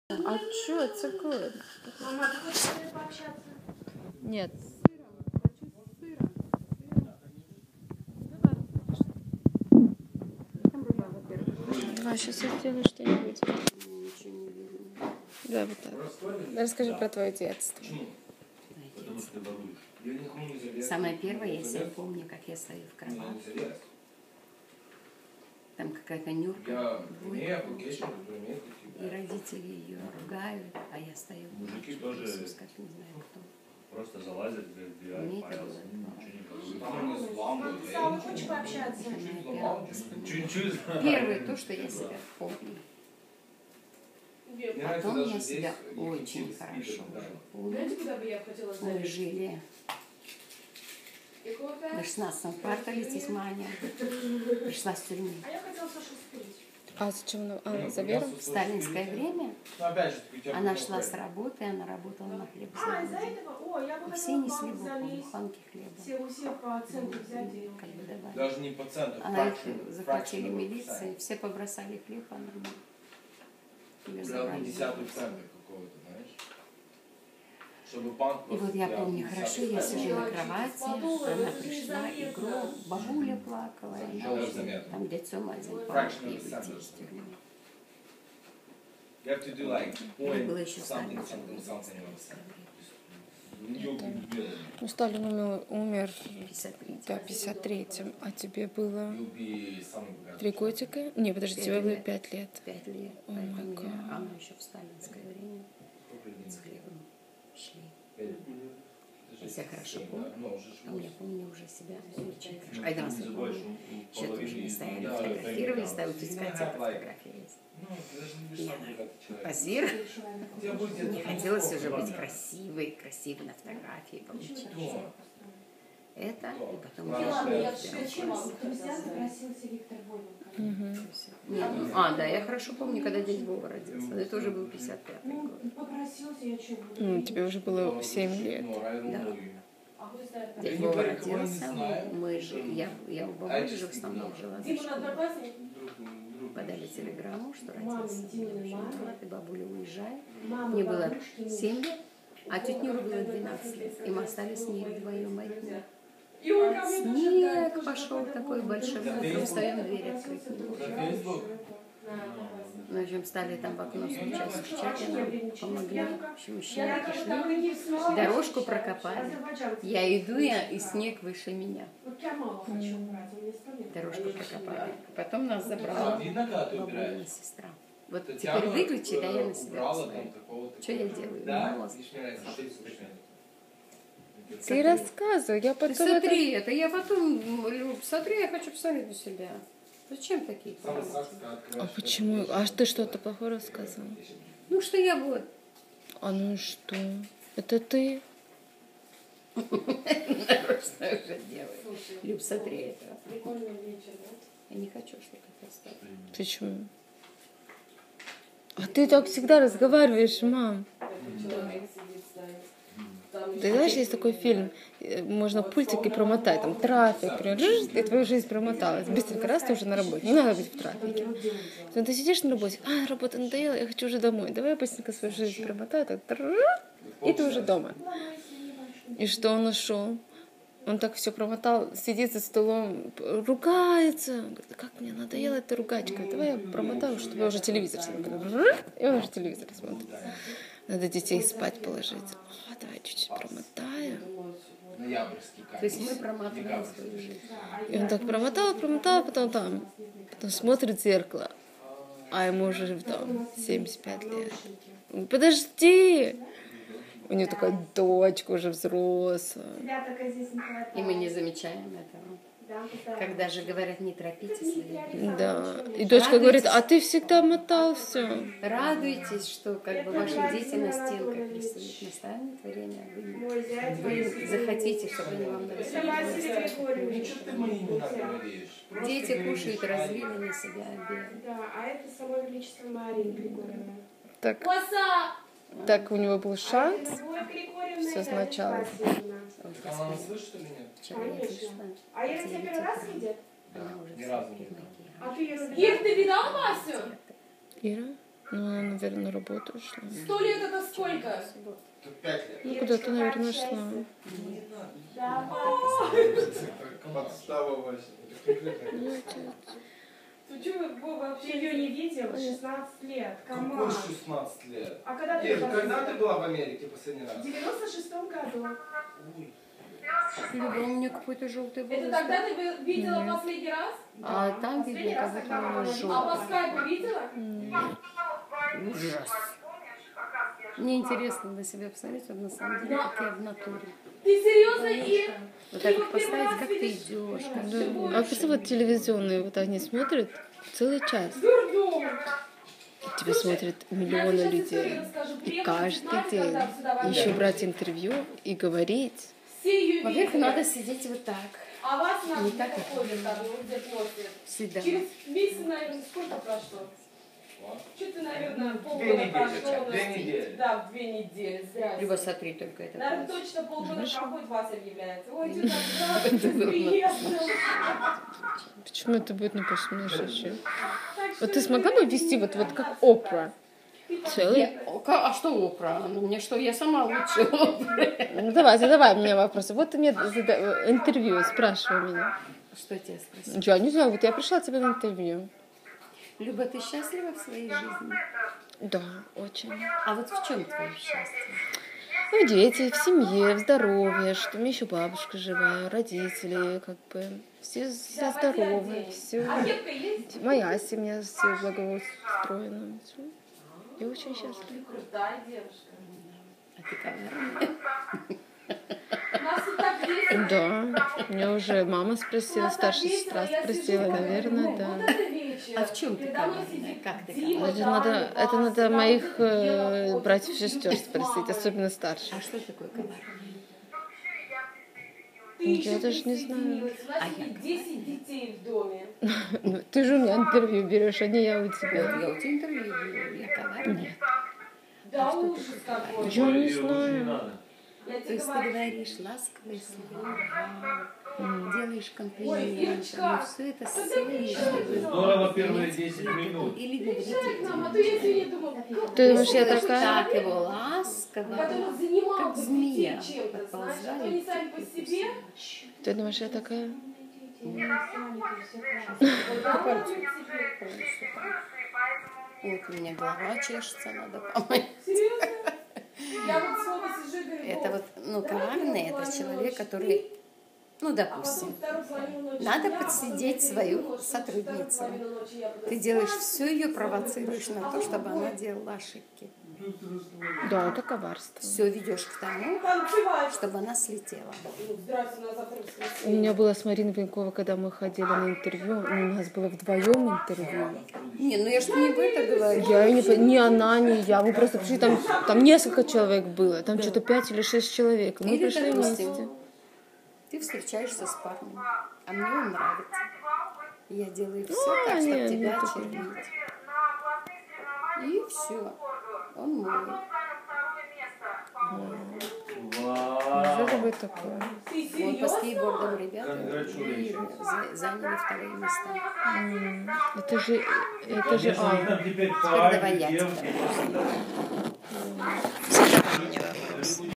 А чё, it's so good. Мама, ты хочешь с ней пообщаться? Нет. Давай, сейчас я сделаю что-нибудь. Да, вот так. Расскажи про твое детство. Самое первое, я себя помню, как я стою в кровати. Там какая-то Нюрка, и родители ее ругают, а я стою. Мужики тоже Иисус, как не знаю кто. просто залазят, вбивают Мне это палец, было Мама, ты сама хочешь пообщаться? Чуть-чуть. Первое то, что я себя помню. Потом я себя очень хорошо помню. Знаете, куда бы я хотела Мы сдать? жили на 16-м квартале, здесь Маня пришла с тюрьмы. А я хотела Сашу встретить. А зачем? А, за Веру? В сталинское время Опять же, она шла с работы, она работала на А, из-за хлебозаводе. этого? О, я бы И все хотела несли банк букву, залезть. буханки хлеба. Все у всех по оценке взять и... Как бы давали. даже не по центру. Она их захватили милиции, все побросали хлеб, а нормально. Ее забрали. Десятый центр какого-то, знаешь? Чтобы банк И вот я помню хорошо, я сижу на кровати, она пришла, и бабуля плакала, и она там лицом один помог ей выйти из тюрьмы. Это было еще Сталин. Ну, Сталин умер в 53. 53-м, а тебе было 3 годика? Не, подожди, тебе было 5 лет. 5 лет. О май Поэтому гад. она еще в сталинское время с хлебом шли. Если я хорошо помню, а я помню уже себя очень хорошо. Когда нас еще тоже не стояли, фотографировались, да, у дискотека фотография есть. Я позировала. Мне хотелось уже быть красивой на фотографии получиться. Это, и потом Ладно, я я зачем вам? Друзья запросился Виктор Войненко. Да, я хорошо помню, когда дядя Вова родился. Это уже был 55-й Ну, год. попросился, я что буду? Тебе уже было 7 лет. Да. А вы знаете, Дядя Вова родился, я у бабушки же в основном жила за Дима на школой. одноклассник? Подали телеграмму, что Мама, родился. Димина мама. И бабуля уезжает. Мама, Мне было бабушки. 7 лет, а тетя Нюра было 12 лет. И мы остались с ней вдвоем одни. И он ко мне тоже Снег так, пошел такой большой, мы утром встаем, дверь открыть не можем. Ну, в общем, стали там в окно стучать, и нам помогли. В общем, мужчины пришли, дорожку прокопали. Я иду, и снег выше меня. Вот я мало хочу брать, у меня 100 лет. Дорожку прокопали. Потом нас забрала Видно, когда ты бабулина убираешь? сестра. Вот теперь выключи, да я на себя посмотрю. Что я делаю? Да? Мозг. Ты рассказывай, я Ты потом... смотри, это я потом, Люб, смотри, я хочу посмотреть на себя. Зачем такие фотографии? А почему? А ты что-то плохое рассказывал? Ну, что я вот. А ну и что? Это ты? Нарочно уже делаю. Люб, смотри это. Прикольный вечер, да? Я не хочу, чтобы это стало. Почему? А ты так всегда разговариваешь, мам. Ты знаешь, есть такой фильм, можно пультики промотать, там трафик, и твою жизнь промоталась. Быстренько раз ты уже на работе, не надо быть в трафике. Ты сидишь на работе, работа надоела, я хочу уже домой. Давай я быстренько свою жизнь промотаю, так, и ты уже дома. И что он нашел? Он так все промотал, сидит за столом, ругается. Говорит, как мне надоело это ругать. Говорит, давай я промотаю, чтобы я уже телевизор смотрел. И он уже телевизор смотрит. Надо детей спать положить. Давай чуть-чуть промотаю. То есть мы проматываем свою жизнь. И он так промотал, потом смотрит в зеркало. А ему уже там 75 лет. Он, подожди! У нее такая дочка уже взрослая. И мы не замечаем этого. Когда же говорят, не торопите свои жизни. Да. И дочка говорит, а ты всегда мотал все. Радуйтесь, что как бы ваши дети на стенках рисуют. Настанет время, вы захотите, чтобы они вам нарисовали. Дети кушают, разлили на себя обед. Да, а это само величество Марии Григорьевны. Так у него был шанс. Все сначала. Она слышит или нет? Вчера я пришла. А Ира тебя первый раз видит? Она уже Ни разу не в видела. А ты Иру видел? Ир, ты видал Васю? Ира? Ну, она, наверное, на работу ушла. 100 лет это сколько? Тут 5 лет. Ну, куда-то, наверное, шла. Подстава вообще. Ну, отец. Ты что, Вова, вообще ее не видел? 16 лет. Какой Команд. 16 лет? А когда ты Ир, последний когда раз? ты была в Америке последний раз? В 96-м году. Ой. Люба, у меня какой-то желтый волос. Это тогда ты видела последний раз? А там Последний видно, раз как тогда будто у А него по желтый. скайпу видела? Ужас. Мне интересно на себя посмотреть, вот на самом деле, как я в натуре. Ты серьезно, Ир? Вот так вот поставить, как ты идешь, как ты Да. А просто вот телевизионные вот они смотрят целый час. Дурдом. Тебя смотрят миллионы людей. И каждый день еще брать интервью и говорить. Все ее Во-первых, видели. надо сидеть вот так. А вас на Не где так, ходят там, где носят? Всегда. Через месяц, наверное, сколько прошло? Что-то, наверное, 2 полгода недели. прошло. 2 недели. Да, в 2 недели. Здрасте. Либо смотри только это. Наверное, класс. точно полгода проходит, Вася объявляется. Ой, что так приятно. Почему это будет на посмешище? Так что Вот ты смогла бы вести вот как Опра? Целый? А что Опра? Ну, мне что, я сама лучше Опра. Ну давай, задавай мне вопросы. Вот ты мне интервью, спрашивай меня. Что тебя спросить? Я не знаю, вот я пришла к тебе на интервью. Люба, ты счастлива в своей жизни? Да, очень. А вот в чем твое счастье? Ну, в дети, в семье, в здоровье, что у меня еще бабушка живая, родители, как бы, все здоровы, все. А кепка есть? Моя семья, все благоустроена. Всё. Я очень счастлива. Ты крутая девушка. А ты коварная. Нас тут так весело. Да, меня уже мама спросила, Нас так старшая весело, сестра я спросила, сижу, говорю, наверное, ну, да. вот это вечер. А в чем ты Передо мной коварная? сидит Как ты Дима, коварная? Таня, Это надо Вася, моих вот это дело, братьев и вот, сестер с спросить, мамой. особенно старших. А что такое коварная? Ты Я еще даже не знаю. присоединилась. У нас сидит 10 детей в доме. Ну, ты же у меня интервью берешь, а не я у Я тебя. у тебя интервью беру, я коварная. Да ужас какой. Я не знаю. Я То тебе есть ты говорю. говоришь ласковые слова, делаешь Ой, комплименты, Ирочка, но все это слышно. Здорово первые 10 минут. Или Приезжай к говорите, нам, а то я сегодня думала, Ты думаешь, я такая? так его ласково, который занимался как змея, детей чем-то, знаешь, а то подползали они сами по себе. Ты думаешь, я такая? Вот у меня голова чешется, надо помыть. Серьезно? Я вот снова сижу и говорю, Это вот, ну, давай коварный, первую это половину человек, ночи который, ну, а допустим, потом вторую половину ночи надо я, а потом подсидеть я свою передумала, что сотрудницу. вторую половину ночи я буду Ты делаешь спать, все ее сон провоцируешь будет. на А то, он чтобы какой? она делала ошибки. Да, это коварство. Все ведешь к тому, Танцевать. чтобы она слетела. Ну, здрасте, на завтра У воскресенье. меня было с Мариной Венковой, когда мы ходили на интервью, у нас было вдвоем интервью. Не, ну я же не об этом говорю. Я и ни она, ни я. Мы просто пришли, там несколько человек было, там что-то 5 или 6 человек. Мы Или, пришли допустим, вместе. ты встречаешься с парнем, а мне он нравится. И я делаю все Ну, так, чтобы не тебя такое. очернить. И все. Он мой. Что же быть такое? Ты Вот по серьезно? скейтбордам ребята и заняли вторые места. Это же Конечно, Алла. там теперь Теперь давай парень, я тебя. девушки. Всегда у меня вопрос.